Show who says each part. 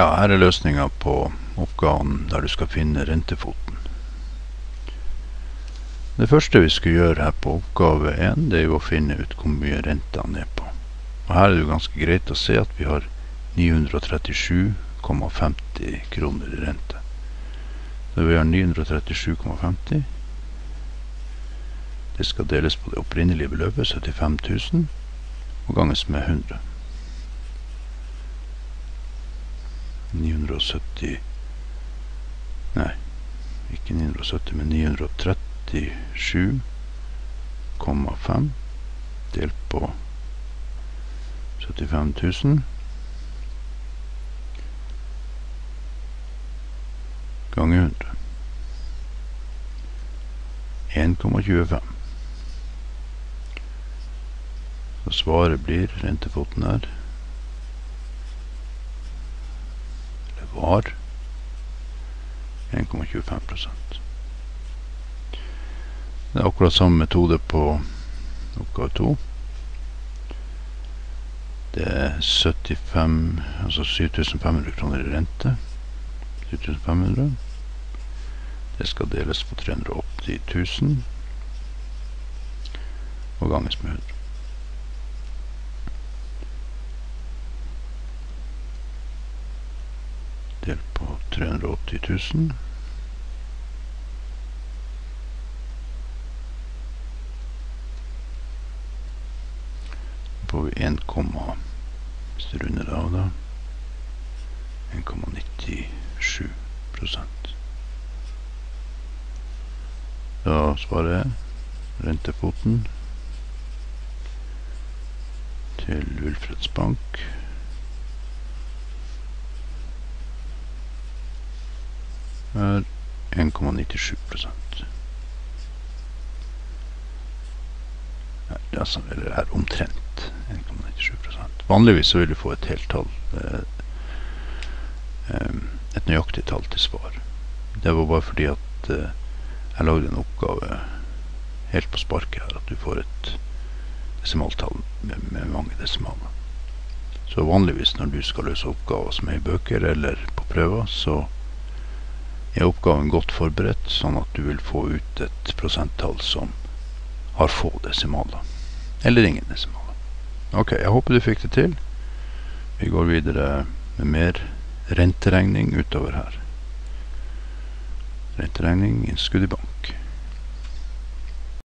Speaker 1: Ja, her løsningen på oppgaven der du skal finne rentefoten. Det første vi skal gjøre her på oppgave 1, det jo å finne ut hvor mye renten på. Og her det jo ganske greit å se at vi har 937,50 kroner i rente. Så vi har 937,50. Det skal deles på det opprinnelige beløpet, 75 000, og ganges med 100. 970, nei, ikke 970, men 937,5 delt på 75 000 ganger 100. 1,25. Så svaret blir rentefoten her. Var 1,25%. Det akkurat samme metode på oppgave 2. Det 7500 kroner i rente. 7500. Det skal deles på 380 000 og ganges med 100. Del på 380 000. Så får vi 1, hvis du runder av da, 1,97%. Da svarer jeg rentefoten til Ulfreds Bank er 1,97%. Eller er omtrent 1,97%. Vanligvis så vil du få et helt tall, et nøyaktig tall til svar. Det var bare fordi at jeg lagde en oppgave helt på sparket her, at du får et desimaltall med mange desimaler. Så vanligvis når du skal løse oppgaver som er i bøker eller på prøver, så er oppgaven godt forberedt, sånn at du vil få ut et prosenttall som har få desimaler, eller ingen desimaler. Ok, jeg håper du fikk det til. Vi går videre med mer renteregning utover her. Renteregning, innskudd i bank.